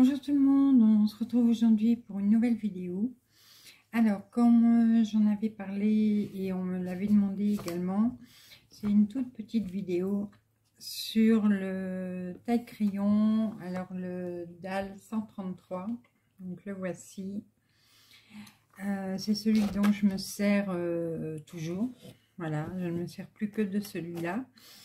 Bonjour tout le monde, on se retrouve aujourd'hui pour une nouvelle vidéo. Alors comme j'en avais parlé et on me l'avait demandé également, c'est une toute petite vidéo sur le taille-crayon, alors le DAL 133, donc le voici. C'est celui dont je me sers toujours, voilà, je ne me sers plus que de celui-là.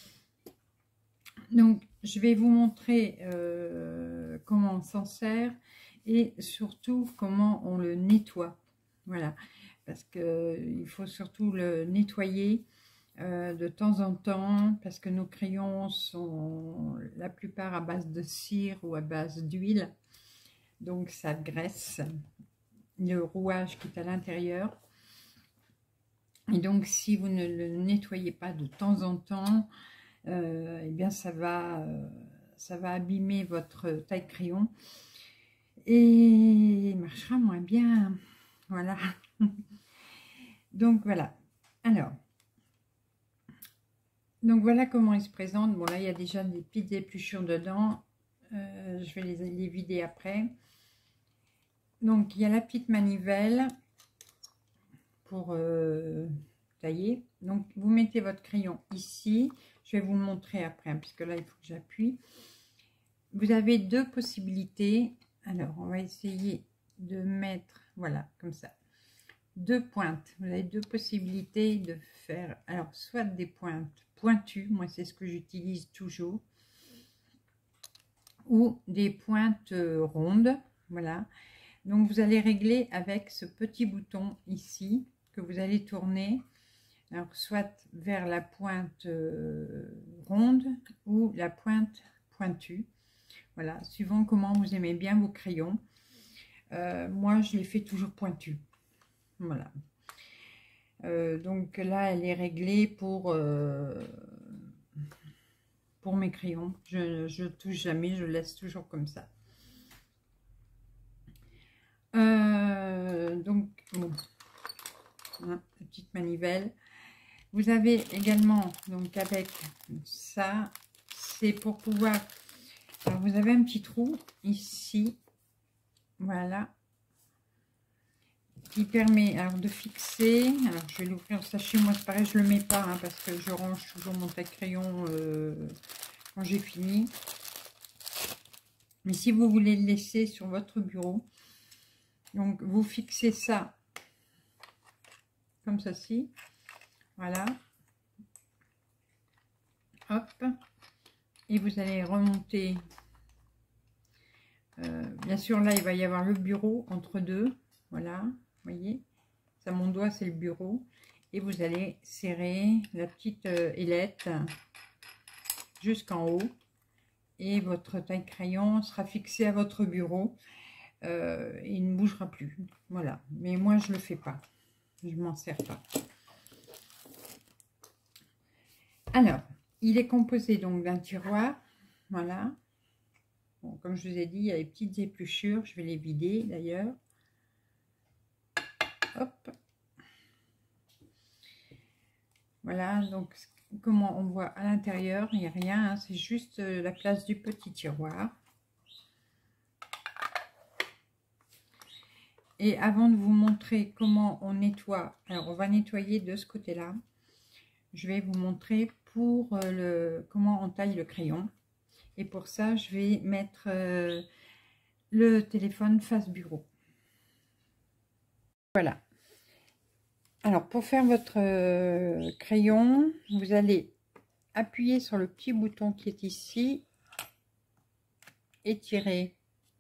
Donc, je vais vous montrer comment on s'en sert et surtout comment on le nettoie. Voilà, parce qu'il faut surtout le nettoyer de temps en temps, parce que nos crayons sont la plupart à base de cire ou à base d'huile. Donc, ça graisse le rouage qui est à l'intérieur. Et donc, si vous ne le nettoyez pas de temps en temps, eh bien ça va abîmer votre taille-crayon et il marchera moins bien. Voilà. Donc voilà. Alors, donc voilà comment il se présente. Bon là il y a déjà des petites épluchures dedans. Je vais les vider après. Donc il y a la petite manivelle pour tailler. Donc vous mettez votre crayon ici. Je vais vous montrer après, hein, puisque là, il faut que j'appuie. Vous avez deux possibilités. Alors, on va essayer de mettre, voilà, comme ça. Deux pointes. Vous avez deux possibilités de faire, alors, soit des pointes pointues, moi, c'est ce que j'utilise toujours, ou des pointes rondes, voilà. Donc, vous allez régler avec ce petit bouton ici, que vous allez tourner. Alors, soit vers la pointe ronde ou la pointe pointue. Voilà, suivant comment vous aimez bien vos crayons. Moi, je les fais toujours pointus. Voilà. Donc là, elle est réglée pour mes crayons. Je touche jamais, je laisse toujours comme ça. Donc, bon. Hein, la petite manivelle. Vous avez également, donc avec ça, c'est pour pouvoir... Alors, vous avez un petit trou ici, voilà, qui permet alors de fixer. Alors, je vais l'ouvrir, ça chez moi, c'est pareil, je le mets pas, hein, parce que je range toujours mon taille-crayon quand j'ai fini. Mais si vous voulez le laisser sur votre bureau, donc vous fixez ça comme ceci. Voilà. Hop. Et vous allez remonter. Bien sûr, là, il va y avoir le bureau entre deux. Voilà. Vous voyez. Ça, mon doigt, c'est le bureau. Et vous allez serrer la petite ailette jusqu'en haut. Et votre taille-crayon sera fixé à votre bureau. Il ne bougera plus. Voilà. Mais moi, je ne le fais pas. Je ne m'en sers pas. Alors, il est composé donc d'un tiroir, voilà. Bon, comme je vous ai dit, il y a les petites épluchures, je vais les vider d'ailleurs. Hop. Voilà, donc comment on voit à l'intérieur, il n'y a rien, hein, c'est juste la place du petit tiroir. Et avant de vous montrer comment on nettoie, alors on va nettoyer de ce côté-là. Je vais vous montrer pour comment on taille le crayon. Et pour ça, je vais mettre le téléphone face bureau. Voilà. Alors, pour faire votre crayon, vous allez appuyer sur le petit bouton qui est ici. Étirer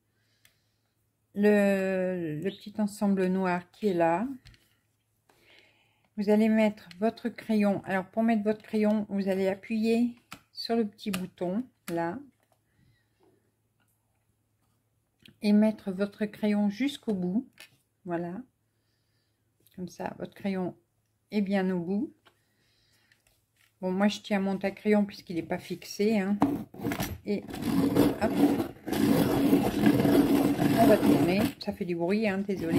le petit ensemble noir qui est là. Vous allez mettre votre crayon. Alors, pour mettre votre crayon, vous allez appuyer sur le petit bouton, là. Et mettre votre crayon jusqu'au bout. Voilà. Comme ça, votre crayon est bien au bout. Bon, moi, je tiens mon taille-crayon puisqu'il n'est pas fixé. Hein. Et hop. On va tourner. Ça fait du bruit, hein, désolé.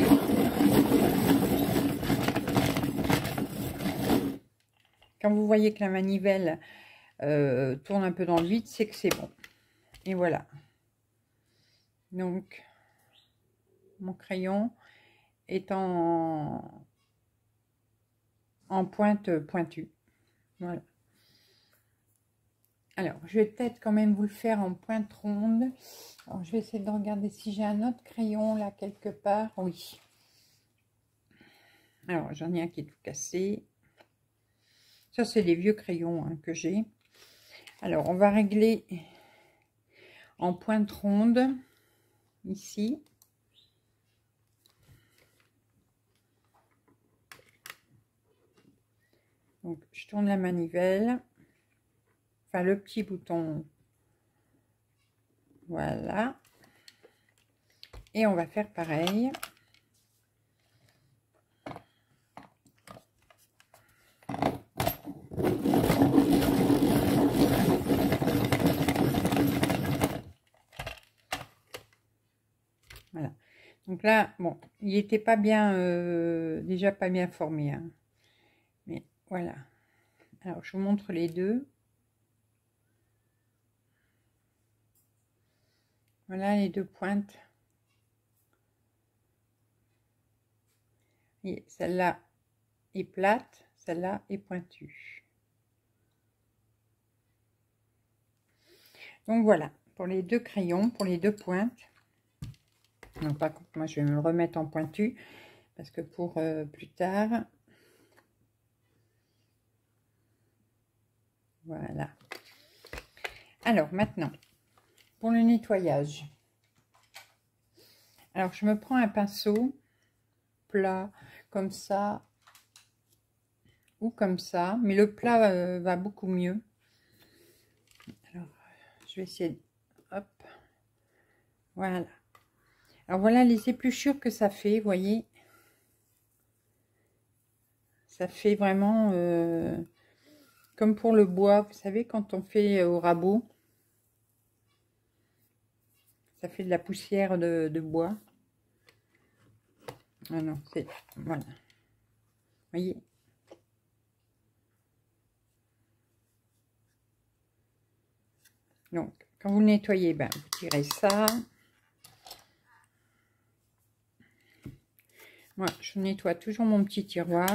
Quand vous voyez que la manivelle tourne un peu dans le vide, c'est que c'est bon. Et voilà. Donc, mon crayon est en pointe pointue. Voilà. Alors, je vais peut-être quand même vous le faire en pointe ronde. Alors, je vais essayer de regarder si j'ai un autre crayon là quelque part. Oui. Alors, j'en ai un qui est tout cassé. Ça, c'est des vieux crayons hein, que j'ai. Alors, on va régler en pointe ronde ici. Donc, je tourne la manivelle. Enfin, le petit bouton. Voilà. Et on va faire pareil. Voilà. Donc là, bon, il n'était pas bien, déjà pas bien formé. Hein. Mais voilà. Alors, je vous montre les deux. Voilà les deux pointes. Et celle-là est plate, celle-là est pointue. Donc voilà, pour les deux crayons, pour les deux pointes. Non, par contre, moi, je vais me le remettre en pointu parce que pour plus tard. Voilà. Alors, maintenant, pour le nettoyage. Alors, je me prends un pinceau plat, comme ça, ou comme ça. Mais le plat va beaucoup mieux. Alors, je vais essayer. Hop. Voilà. Alors, voilà les épluchures que ça fait, vous voyez. Ça fait vraiment comme pour le bois, vous savez, quand on fait au rabot, ça fait de la poussière de bois. Ah non, c'est... Voilà. Vous voyez. Donc, quand vous le nettoyez, ben, vous tirez ça. Moi, je nettoie toujours mon petit tiroir.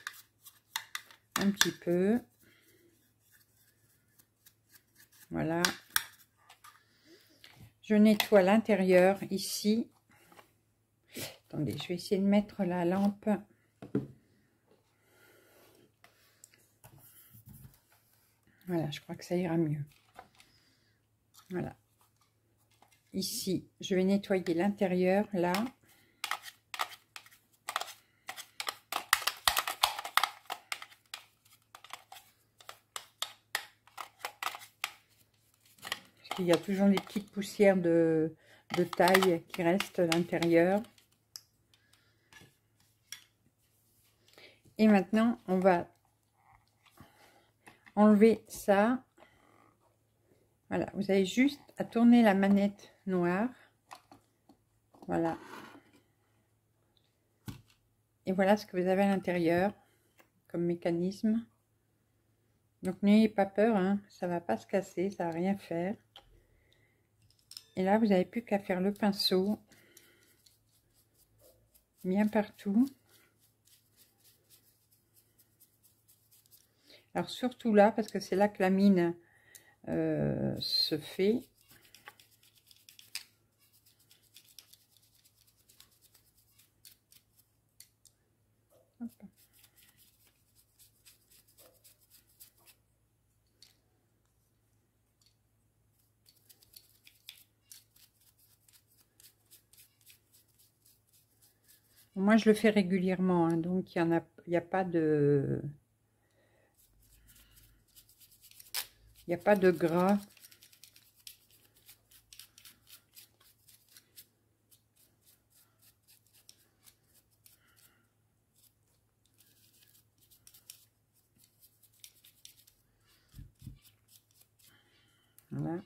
Un petit peu. Voilà. Je nettoie l'intérieur ici. Attendez, je vais essayer de mettre la lampe. Voilà, je crois que ça ira mieux. Voilà. Ici, je vais nettoyer l'intérieur, là. Parce qu'il y a toujours des petites poussières de taille qui restent à l'intérieur. Et maintenant, on va enlever ça. Voilà, vous avez juste à tourner la manette noire. Voilà. Et voilà ce que vous avez à l'intérieur comme mécanisme. Donc n'ayez pas peur, hein, ça va pas se casser, ça va rien faire. Et là, vous n'avez plus qu'à faire le pinceau bien partout. Alors surtout là, parce que c'est là que la mine se fait. Hop. Moi, je le fais régulièrement, hein, donc il n'y a pas de... Il n'y a pas de gras. Voilà.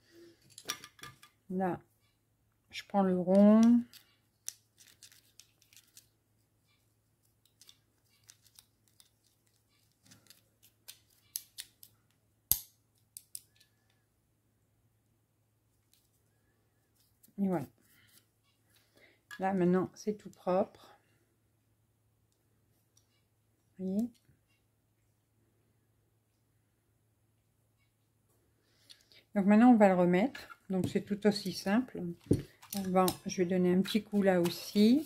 Là, je prends le rond. Et voilà. Là, maintenant, c'est tout propre. Vous voyez? Donc maintenant, on va le remettre. Donc, c'est tout aussi simple. Bon, je vais donner un petit coup là aussi.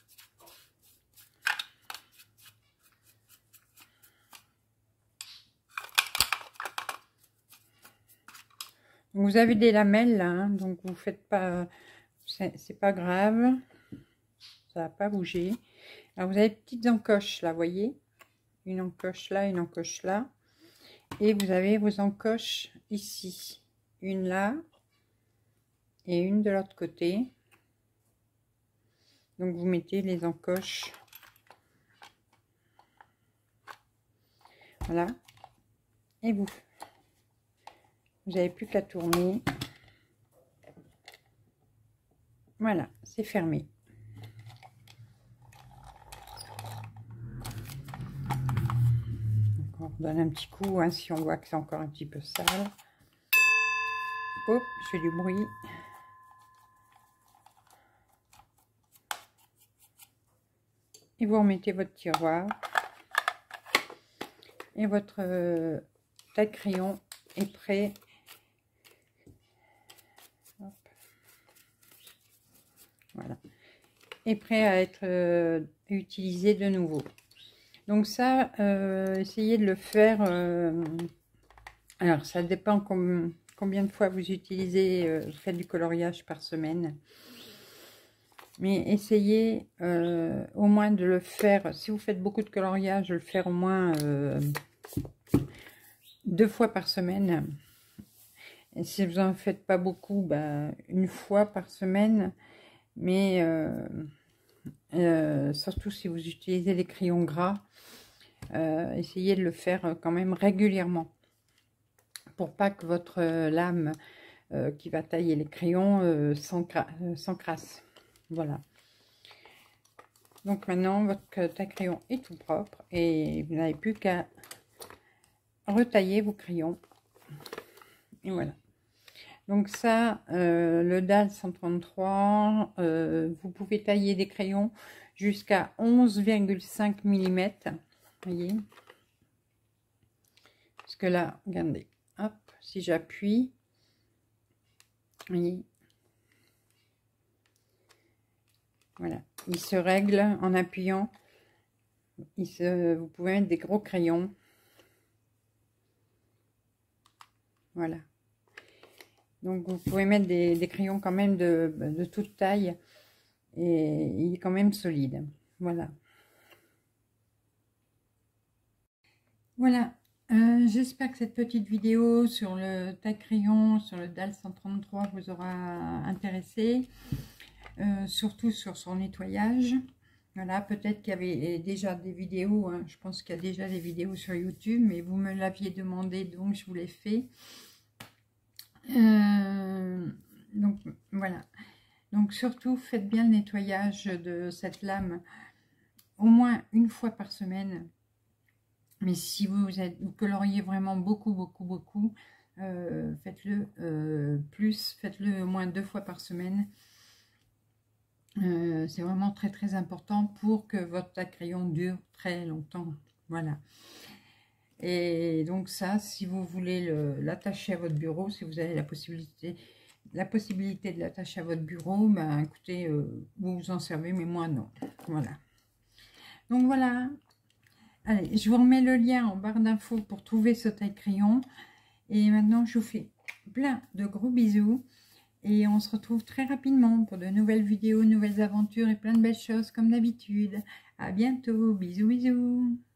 Vous avez des lamelles là, hein, donc vous faites pas, c'est pas grave, ça va pas bouger. Alors vous avez de petites encoches là, voyez, une encoche là, une encoche là, et vous avez vos encoches ici, une là et une de l'autre côté. Donc vous mettez les encoches, voilà, et vous n'avez plus qu'à tourner. Voilà, c'est fermé. Donc on redonne un petit coup, hein, si on voit que c'est encore un petit peu sale. Hop, je fais du bruit. Et vous remettez votre tiroir. Et votre taille-crayon est prêt. Hop. Voilà. Est prêt à être utilisé de nouveau. Donc ça, essayez de le faire. Alors, ça dépend combien de fois vous utilisez, vous faites du coloriage par semaine. Mais essayez au moins de le faire. Si vous faites beaucoup de coloriage, de le faire au moins 2 fois par semaine. Et si vous en faites pas beaucoup, bah, 1 fois par semaine. Mais surtout si vous utilisez des crayons gras, essayez de le faire quand même régulièrement. Pour pas que votre lame qui va tailler les crayons s'encrasse. Voilà. Donc maintenant, votre taille-crayon est tout propre et vous n'avez plus qu'à retailler vos crayons. Et voilà. Donc ça, le DAL 133, vous pouvez tailler des crayons jusqu'à 11,5 mm. Voyez. Parce que là, regardez, hop, si j'appuie, voyez. Voilà, il se règle en appuyant. Vous pouvez mettre des gros crayons. Voilà. Donc vous pouvez mettre des crayons quand même de toute taille. Et il est quand même solide. Voilà. Voilà. J'espère que cette petite vidéo sur le taille-crayon, sur le DAL 133 vous aura intéressé. Surtout sur son nettoyage. Voilà, peut-être qu'il y avait déjà des vidéos, hein. Je pense qu'il y a déjà des vidéos sur YouTube, mais vous me l'aviez demandé, donc je vous l'ai fait. Donc voilà. Donc surtout, faites bien le nettoyage de cette lame au moins 1 fois par semaine. Mais si vous coloriez vraiment beaucoup, faites-le plus, faites-le au moins 2 fois par semaine. C'est vraiment très important pour que votre taille-crayon dure très longtemps. Voilà. Et donc ça, si vous voulez l'attacher à votre bureau, si vous avez la possibilité de l'attacher à votre bureau, ben écoutez, vous vous en servez, mais moi non. Voilà. Donc voilà. Allez, je vous remets le lien en barre d'infos pour trouver ce taille-crayon. Et maintenant, je vous fais plein de gros bisous. Et on se retrouve très rapidement pour de nouvelles vidéos, nouvelles aventures et plein de belles choses comme d'habitude. À bientôt. Bisous, bisous.